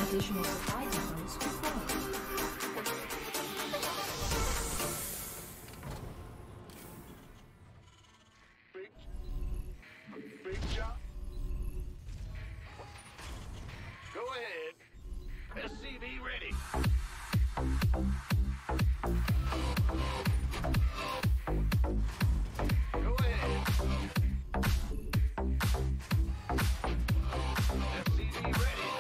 Additional supply depots required. Big shot. Go ahead. SCV ready. Go ahead. SCV ready.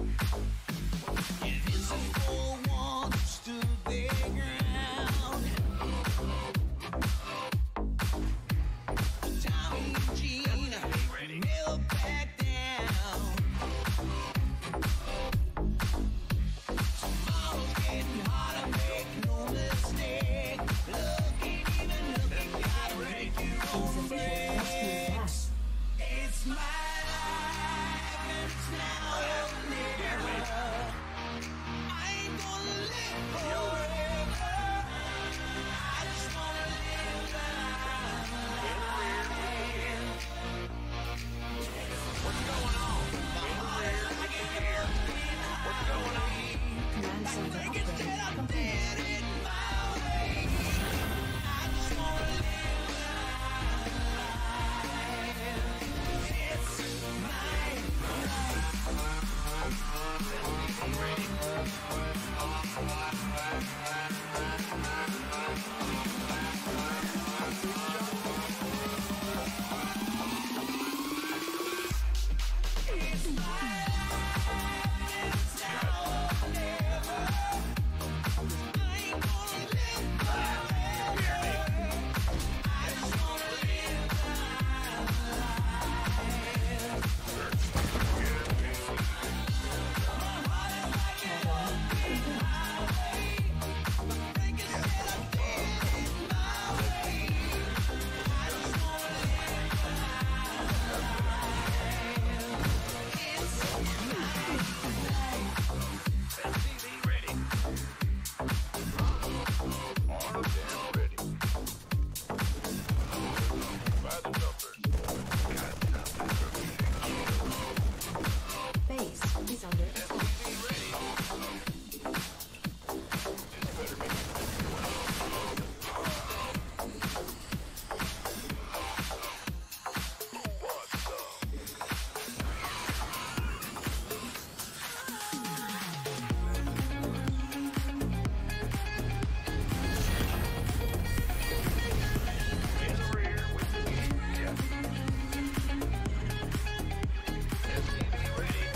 Invisible walls stood their ground. Tommy and Gene Ready. never back down. Tomorrow's getting harder, make no mistake. Looking, even looking, gotta break your own breaks. It's my life and it's now or never. I ain't gonna live forever. I just wanna live life. What's going on? My heart like a airplane What's going on? Command center highway. Get upgrade up complete. there in my way. I just wanna live life. It's my SCV ready. Armed and ready. By the numbers. Base is under attack. SCV ready. This better be. What's up? In the rear with the yeah. SCV ready.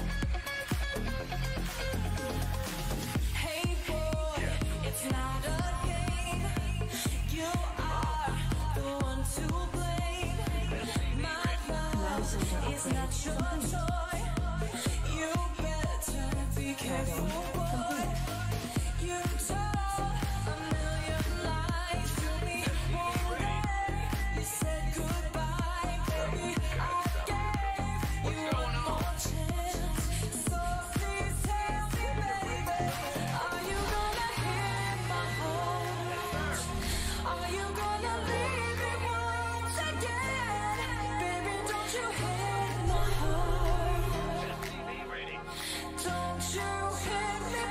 Hey boy, it's not a game. You are the one to blame. My love is not your toy. You better be careful, boy. You told a million lies to me. One day you said goodbye, baby. I gave you one more chance. So please tell me, baby, are you gonna hear my heart? Are you gonna leave me once again? Baby, don't you hear my heart? SCV ready. Don't you hit me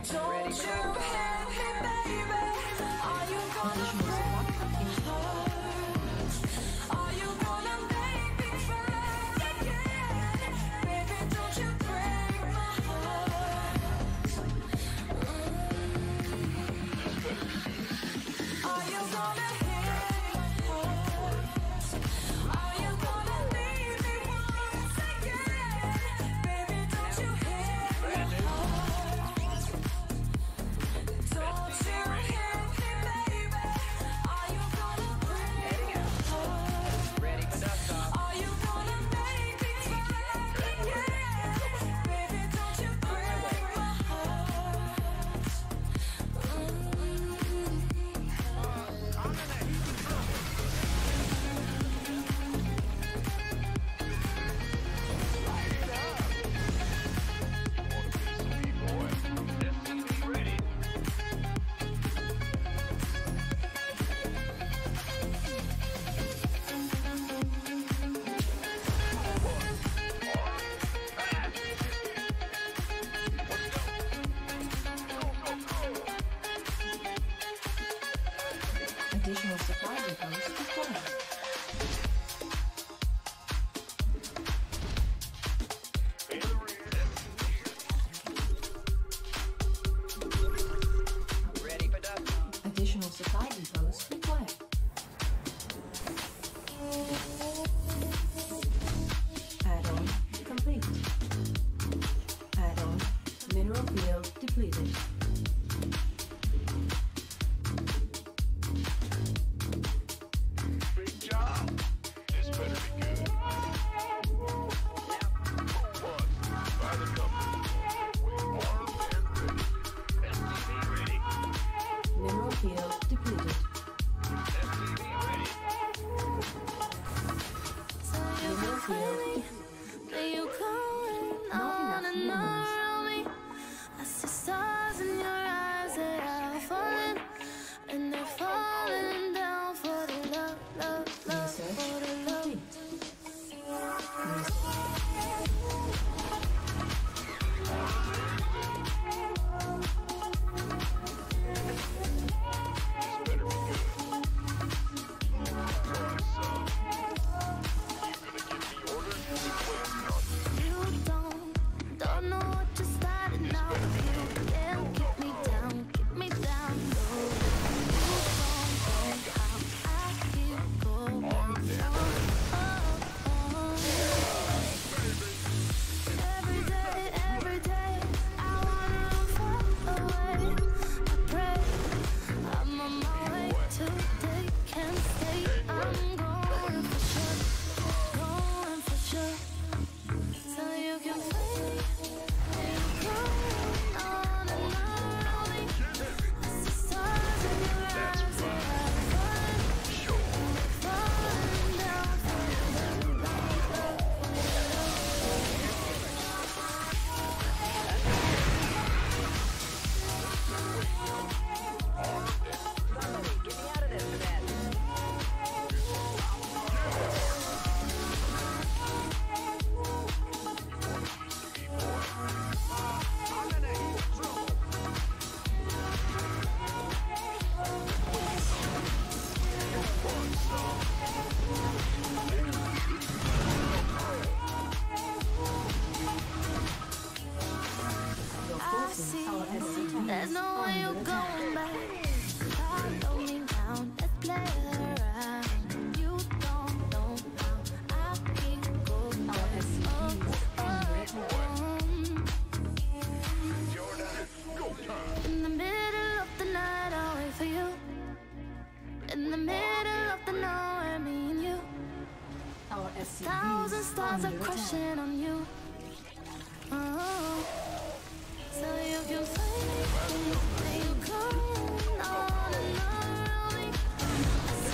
Don't you hit me, baby. Are you gonna Additional break support. my heart? Are you gonna make me cry again? Baby, don't you break my heart. Are you gonna hit my heart? Are you gonna leave me once again? Baby, don't you hit my heart. Don't you hit me, baby. Are you gonna break my heart? Ready for dust off. Are you gonna make me cry again? Baby, don't you break my heart. SCV ready. Additional supply depots required. In the rear. Ready for dust off. Additional supply depots required. Add-on complete. Add-on mineral field depleted. Big job. This better be good. One by the company. Armed and ready. SCV ready. Mineral field depleted. SCV ready. Mineral field That you going Not on enough and minerals. on around me. I see stars in your eyes that are falling, and they're falling down for the love, love, love, research for the love. complete. This better be good. So, you gonna give me orders? Waiting on you. You don't know what you started now. You can't keep me down, no. You don't know how I keep going on. Every day, I wanna run far away. I pray I'm on my way to take and stay. I'm going for sure. So you can play and go on and around me. I see stars in your eyes that are falling down for the love. Get me out of this for that. Your I forces see are SCVs there's no way you're under attack. going back. Follow me down, let's play around. You don't know how I keep going. Our SCVs under attack. Jordan, go time. In the middle of the night, I'll wait for you. In the middle of the nowhere, me and you. Our SCVs Thousand stars are under attack. crushing on you. Oh, so you can find me. You come on and around me. I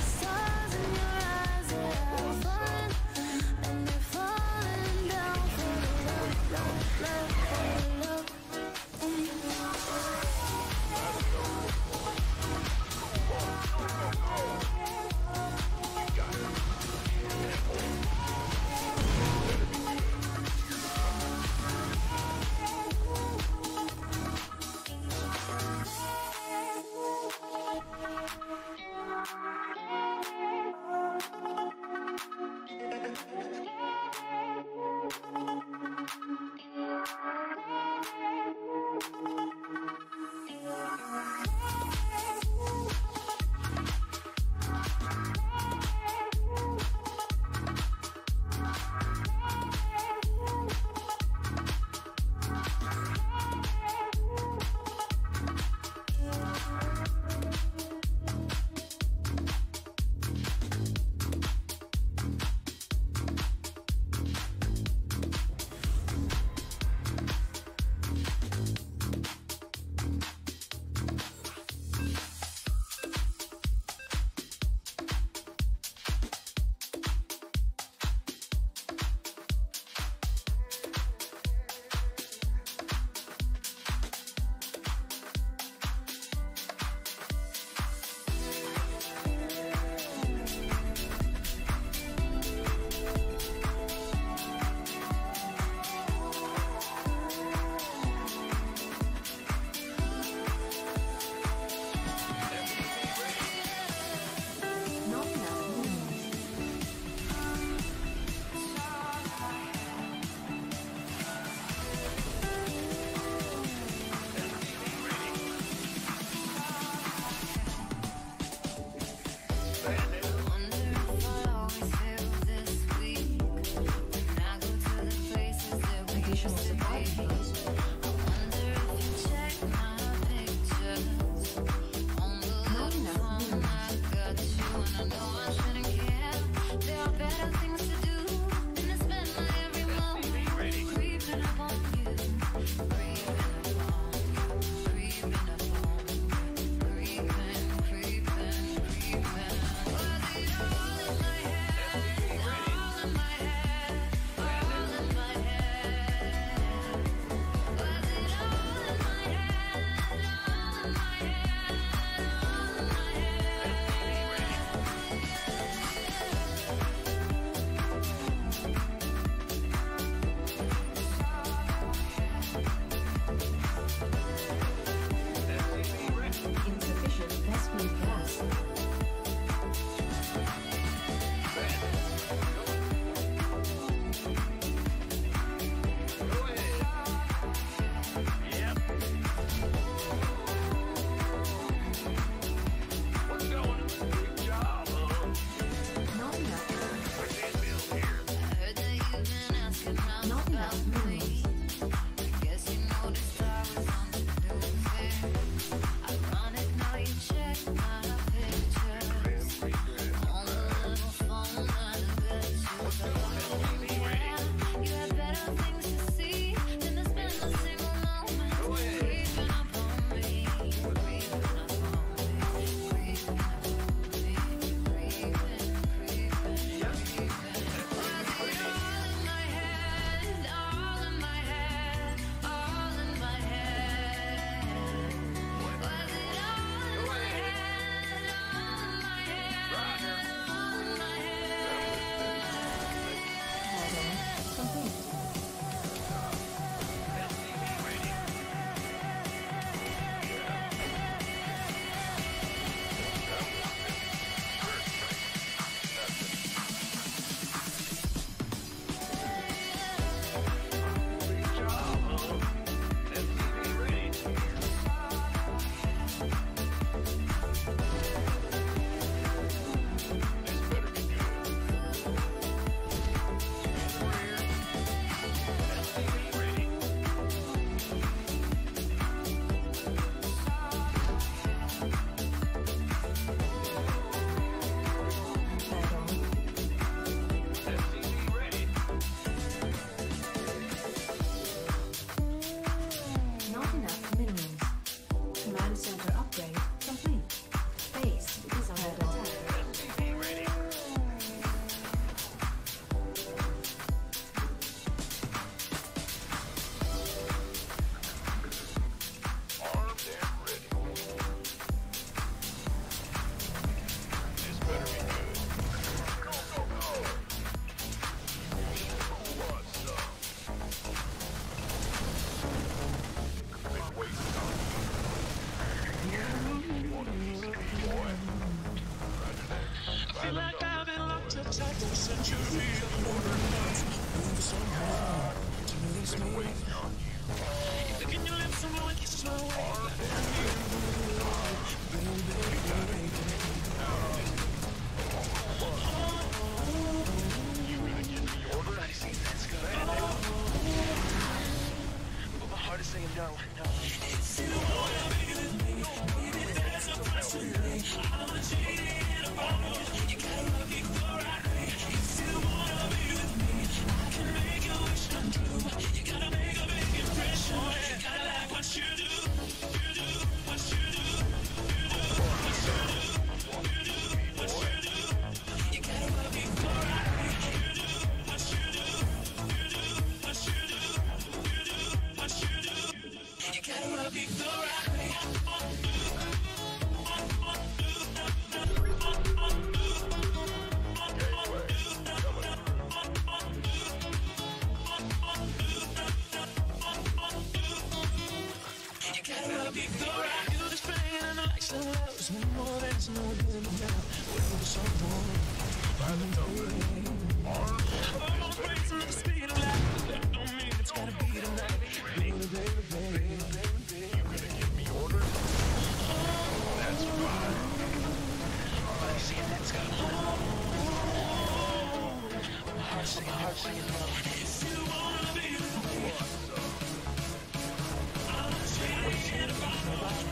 center upgrade complete. Base is under attack. Armed and ready. This better be good. Go, go, go! Who wants some? Been waiting on you. Want a piece of me, boy? Roger that. Feel like I've been locked up tight for centuries. Moving so hard to release me. Waiting on you. Licking your lips and blowing kisses my way. You gonna give me orders? Nobody sees that's good. But my heart is saying no, no. It's you wanna be with me. Baby, there's a price to pay. I'm a genie in a bottle. You gotta love me the right way. If you wanna be with me, I can make your wish come true. You gotta make a big impression. You gotta like what you do. You do what you do. You do what you do. You do what you do. You gotta love me the right way. You do what you do. You do what you do. You do what you do. You gotta love me the right way. You gotta love me the right way. Feel this pain and the lights and loves. One more there's no getting now. We're so warm. By the number. Armed Oh, my brain's at the speed of light. That don't mean it's gotta be tonight. Baby, baby, baby, baby, baby. You gonna give me orders? That's fine. Nobody seeing that's got my heart singing no. If you wanna be with me, I'm a genie in a bottle.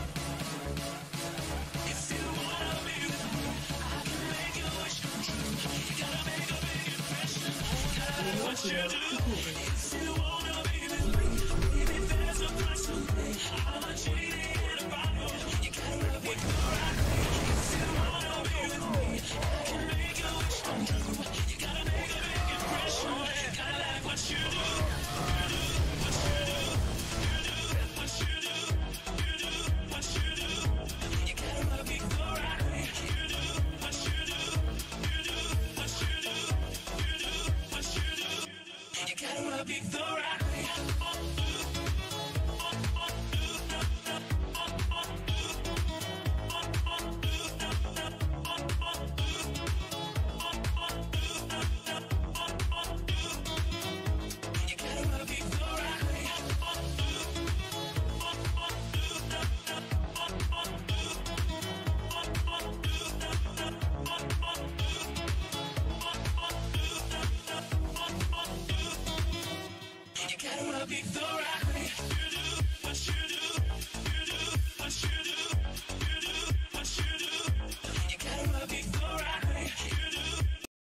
If you wanna be with me, I can make your wish come true. You gotta make a big impression. You gotta like what you do. If you wanna be with me, baby, there's a price to pay. I'm a genie in a bottle. You gotta love me the right way. If you wanna be with me, I can make your wish come true. You gotta make a big impression. You gotta like what you do. You do what you do. You do what you do. You do what you do. You gotta love me the right way. You do what you do. You do what you do. You do what you do. You gotta love me the right way. You gotta love me the right way. You gotta love me the right way.